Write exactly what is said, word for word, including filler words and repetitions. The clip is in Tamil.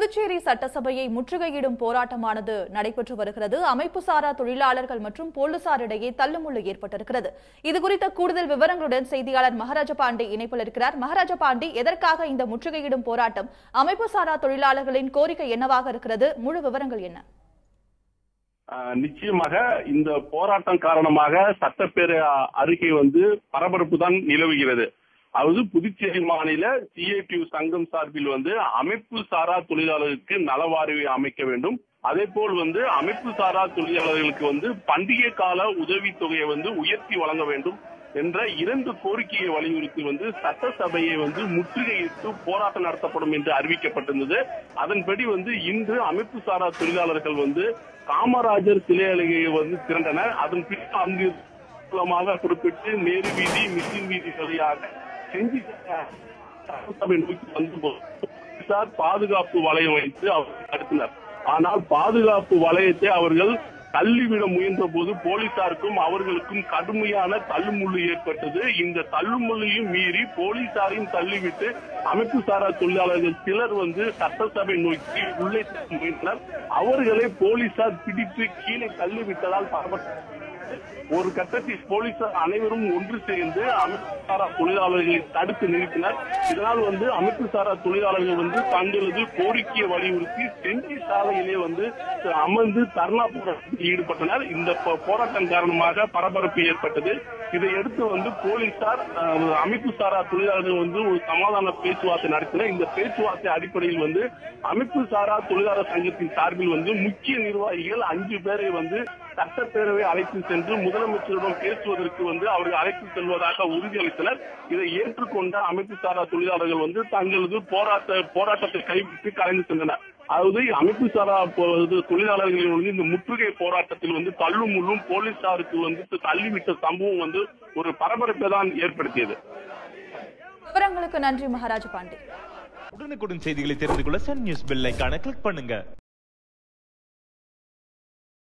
புதுச்சேரி சட்டசபையை முற்றுகையிடும் போராட்டமானது நடைபெற்று வருகிறது. அமைப்பு சாரா தொழிலாளர்கள் மற்றும் போலீசாரிடையே தள்ளுமுள்ளு ஏற்பட்டிருக்கிறது. இதுகுறித்த கூடுதல் விவரங்களுடன் செய்தியாளர் மகாராஜா பாண்டி இணைப்பில் இருக்கிறார். மகாராஜா பாண்டி, எதற்காக இந்த முற்றுகையிடும் போராட்டம்? அமைப்பு சாரா தொழிலாளர்களின் கோரிக்கை என்னவாக இருக்கிறது? முழு விவரங்கள் என்ன? நிச்சயமாக இந்த போராட்டம் காரணமாக சட்டப்பேரவை அருகே வந்து பரபரப்பு தான் நிலவுகிறது. அதாவது புதுச்சேரி மாநில சிஐடியு சங்கம் சார்பில் வந்து அமைப்பு சாரா தொழிலாளர்களுக்கு நலவாரியை அமைக்க வேண்டும். அதே போல் வந்து அமைப்பு சாரா தொழிலாளர்களுக்கு வந்து பண்டிகை கால உதவித்தொகையை வந்து உயர்த்தி வழங்க வேண்டும் என்ற இரண்டு கோரிக்கையை வலியுறுத்தி வந்து சட்டசபையை வந்து முற்றுகையிட்டு போராட்டம் நடத்தப்படும் என்று அறிவிக்கப்பட்டிருந்தது. அதன்படி வந்து இன்று அமைப்பு சாரா தொழிலாளர்கள் வந்து காமராஜர் சிலை அருகே வந்து திரண்டனர். அதன் பின் அங்கு மூலமாக குறிப்பிட்டு நேரு வீதி, மிஷின் வீதி வழியாக செஞ்சி சட்டசபை நோக்கி வந்தபோது பாதுகாப்பு வளையம் வைத்து அவர்கள் தடுத்தனர். ஆனால் பாதுகாப்பு வளையத்தை அவர்கள் தள்ளிவிட முயன்ற போது போலீசாருக்கும் அவர்களுக்கும் கடுமையான தள்ளுமுள்ளு ஏற்பட்டது. இந்த தள்ளுமுள்ளையும் மீறி போலீசாரையும் தள்ளிவிட்டு அமைப்பு சாரா தொழிலாளர்கள் சிலர் வந்து சட்டசபை நோக்கி உள்ளே முயன்றனர். அவர்களை போலீசார் பிடித்து கீழே தள்ளிவிட்டதால் பரபரப்பு. ஒரு கட்டத்தில் போலீசார் அனைவரும் ஒன்று சேர்ந்து அமைப்பு சாரா தொழிலாளர்களை தடுத்து நிறுத்தினர். இதனால் வந்து அமைப்பு சாரா தொழிலாளர்கள் வந்து தங்களது கோரிக்கையை வலியுறுத்தி செஞ்சி சாலையிலே வந்து அமர்ந்து தர்ணா போராட்டத்தில் ஈடுபட்டனர். இந்த போராட்டம் காரணமாக பரபரப்பு ஏற்பட்டது. இதையடுத்து வந்து போலீசார் அமைப்பு சாரா தொழிலாளர்கள் வந்து ஒரு சமாதான பேச்சுவார்த்தை நடத்தினர். இந்த பேச்சுவார்த்தை அடிப்படையில் வந்து அமைப்பு சாரா தொழிலாளர் சங்கத்தின் சார்பில் வந்து முக்கிய நிர்வாகிகள் அஞ்சு பேரை வந்து சட்டப்பேரவை அழைத்து சென்று முதலமைச்சரிடம் பேசுவதற்கு வந்து அவர்கள் அழைத்து செல்வதாக உறுதியளித்தனர். இதை ஏற்றுக்கொண்ட அமைப்பு சாரா தொழிலாளர்கள் வந்து தங்களது போராட்ட போராட்டத்தை கைவிட்டு கலைந்து சென்றனர். அதாவது அமைப்பு சாரா தொழிலாளர்களின் வந்து இந்த முற்றுகை போராட்டத்தில் வந்து தள்ளும் முள்ளும் போலீசாருக்கு வந்து தள்ளிவிட்ட சம்பவம் வந்து ஒரு பரபரப்பை தான் ஏற்படுத்தியது. விவரங்களுக்கு நன்றி மகாராஜா பாண்டி. உடனுக்குடன் செய்திகளை தெரிந்து கொள்ள சன் நியூஸ் பெல் ஐகானை கிளிக் பண்ணுங்க.